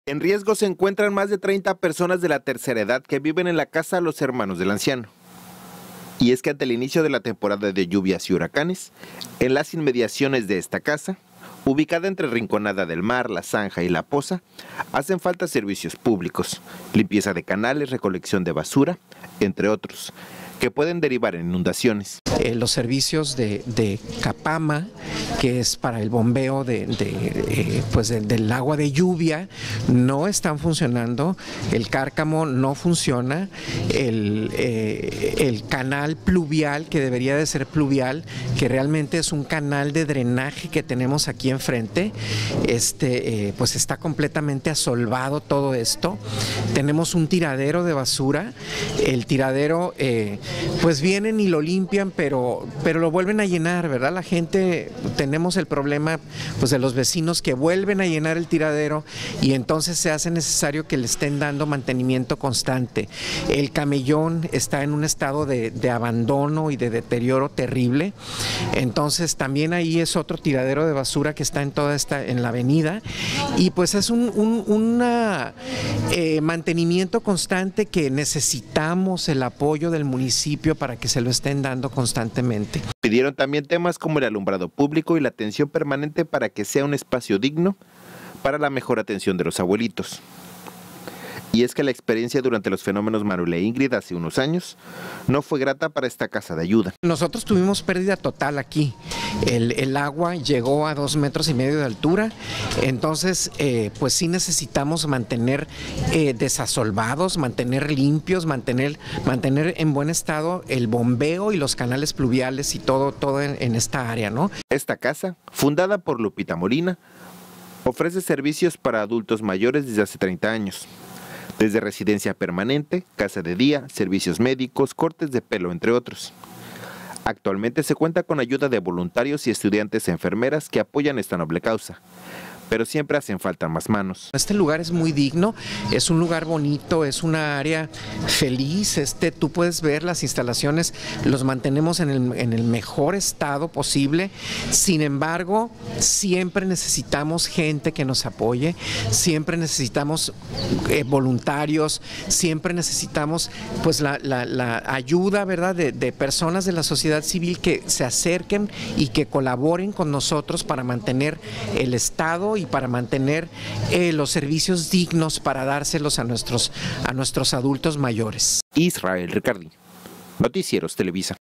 En riesgo se encuentran más de 30 personas de la tercera edad que viven en la casa Los Hermanos del Anciano. Y es que ante el inicio de la temporada de lluvias y huracanes, en las inmediaciones de esta casa, ubicada entre Rinconada del Mar, La Zanja y La Poza, hacen falta servicios públicos, limpieza de canales, recolección de basura, entre otros, que pueden derivar en inundaciones. Los servicios de Capama, que es para el bombeo del agua de lluvia, no están funcionando. El Cárcamo no funciona. El canal pluvial, que debería de ser pluvial, que realmente es un canal de drenaje que tenemos aquí enfrente, pues está completamente asolvado todo esto. Tenemos un tiradero de basura. El tiradero, pues vienen y lo limpian, pero lo vuelven a llenar, ¿verdad? La gente, tenemos el problema pues de los vecinos que vuelven a llenar el tiradero y entonces se hace necesario que le estén dando mantenimiento constante. El camellón está en un estado de abandono y de deterioro terrible, entonces también ahí es otro tiradero de basura que está en la avenida, y pues es un mantenimiento constante que necesitamos el apoyo del municipio para que se lo estén dando constantemente. Pidieron también temas como el alumbrado público y la atención permanente para que sea un espacio digno para la mejor atención de los abuelitos. Y es que la experiencia durante los fenómenos Manuel e Ingrid hace unos años no fue grata para esta casa de ayuda. Nosotros tuvimos pérdida total aquí. El agua llegó a 2,5 metros de altura, entonces pues sí necesitamos mantener desasolvados, mantener limpios, mantener en buen estado el bombeo y los canales pluviales y todo en esta área, ¿no? Esta casa, fundada por Lupita Molina, ofrece servicios para adultos mayores desde hace 30 años. Desde residencia permanente, casa de día, servicios médicos, cortes de pelo, entre otros. Actualmente se cuenta con ayuda de voluntarios y estudiantes enfermeras que apoyan esta noble causa, pero siempre hacen falta más manos. Este lugar es muy digno, es un lugar bonito, es una área feliz. Tú puedes ver las instalaciones, los mantenemos en el mejor estado posible. Sin embargo, siempre necesitamos gente que nos apoye, siempre necesitamos voluntarios, siempre necesitamos pues la ayuda, ¿verdad?, de personas de la sociedad civil que se acerquen y que colaboren con nosotros para mantener el estado y para mantener los servicios dignos para dárselos a nuestros adultos mayores. Israel Ricardí, Noticieros Televisa.